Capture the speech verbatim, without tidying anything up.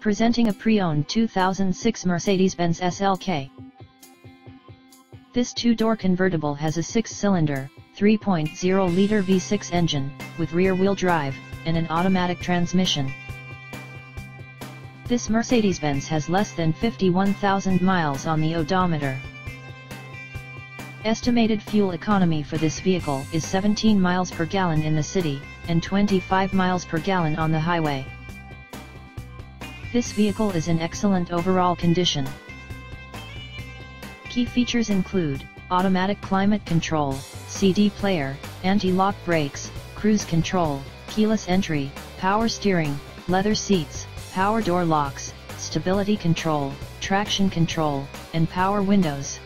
Presenting a pre-owned two thousand six Mercedes-Benz S L K. This two-door convertible has a six-cylinder, three point oh liter V six engine, with rear-wheel drive, and an automatic transmission. This Mercedes-Benz has less than fifty-one thousand miles on the odometer. Estimated fuel economy for this vehicle is seventeen miles per gallon in the city, and twenty-five miles per gallon on the highway. This vehicle is in excellent overall condition. Key features include automatic climate control, C D player, anti-lock brakes, cruise control, keyless entry, power steering, leather seats, power door locks, stability control, traction control, and power windows.